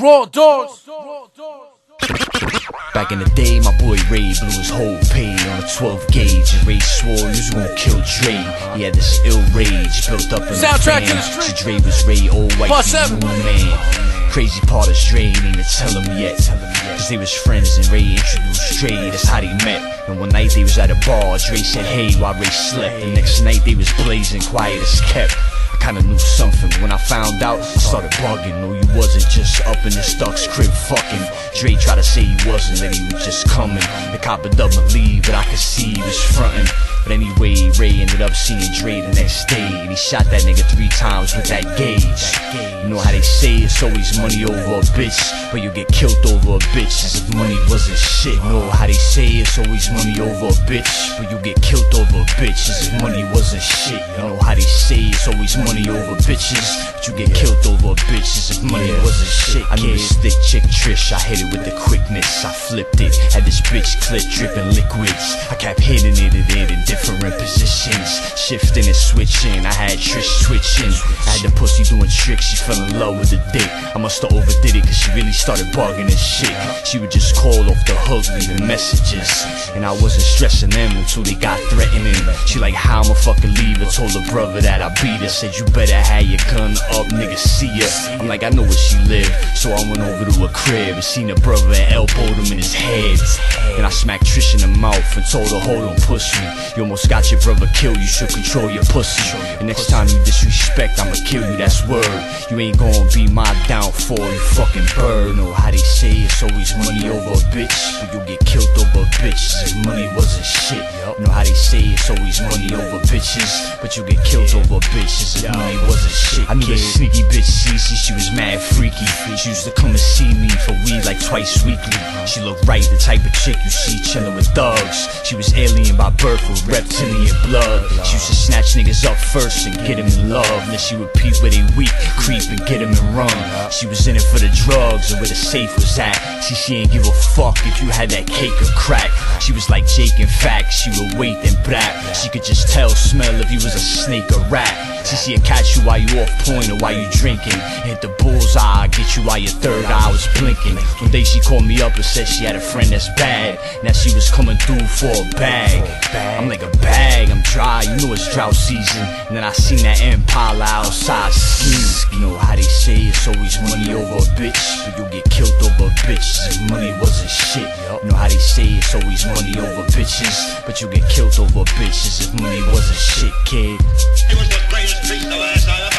Raw dogs. Back in the day, my boy Ray blew his whole pay on a 12 gauge, and Ray swore he was gonna kill Dre. He had this ill rage built up in Soundtrack the to the fam. street. So Dre was Ray, old white Plus seven. man. Crazy part is Dre ain't even tell him yet, cause they was friends and Ray introduced Dre. That's how they met. And one night they was at a bar, Dre said hey while Ray slept. The next night they was blazing, quiet as kept. Kinda knew something, but when I found out, I started bugging. No, you wasn't just up in the Stuck's crib fucking. Dre tried to say he wasn't, that he was just coming. The cop would double leave, but I could see he was frontin'. But anyway, Ray ended up seeing Dre the next day, and he shot that nigga 3 times with that gauge. You know how they say it's always money over a bitch, but you get killed over a bitch as if money wasn't shit. You know how they say it's always money over a bitch, but you get killed over a bitch as if money wasn't shit. You know how they say it's always money over bitches, but you get killed over a bitch as if money wasn't shit. I knew this thick chick Trish, I hit it with the quickness. I flipped it, had this bitch clip dripping liquids. I kept hitting it in different positions, shifting and switching. I had Trish switching. I had the pussy doing tricks, she fell in love with the dick. I musta overdid it cause she really started bugging and shit. She would just call off the hook, leaving messages, and I wasn't stressing them until they got threatening. She like, how I'ma fucking leave her? Told her brother that I beat her. Said you better have your gun up, nigga, see ya. I'm like, I know where she lived, so I went over to her crib and seen her brother and elbowed him in his head. Then I smacked Trish in the mouth and told her, hold on, push me. You almost got your brother killed, you should control your pussy. The next time you disrespect, I'ma kill you, that's word. You ain't gonna be my downfall, you fucking bird. Know how they say it's always money over a bitch, but you'll get killed over a bitch if money wasn't shit. Know how they say it's always money over bitches, but you get killed over a bitch if money wasn't shit. I knew the sneaky bitch Cece, she was mad freaky. She used to come and see me for weed like twice weekly. She looked right, the type of chick you see chillin' with thugs. She was alien by birth with reptilian blood. She used to snatch niggas up first and get them in love. Then she would peep where they weak, creep and get them and run. She was in it for the drugs and where the safe was at. See, she ain't give a fuck if you had that cake or crack. She was like Jake in fact, she would wait and brap. She could just tell, smell if you was a snake or rat. See, she'd catch you while you off point or while you drinking. Hit the bullseye, get you while your third eye was blinking. One day she called me up and said she had a friend that's bad. Now she was coming through for a bag. I'm like, a bag? I'm dry, you know it's drought season. And then I seen that Impala outside scheme. You know how they say it's always money over a bitch, but you'll get killed over a bitch if money wasn't shit. You know how they say it's always money over bitches, but you'll get killed over bitches if money wasn't shit, kid. It was the greatest feat the last I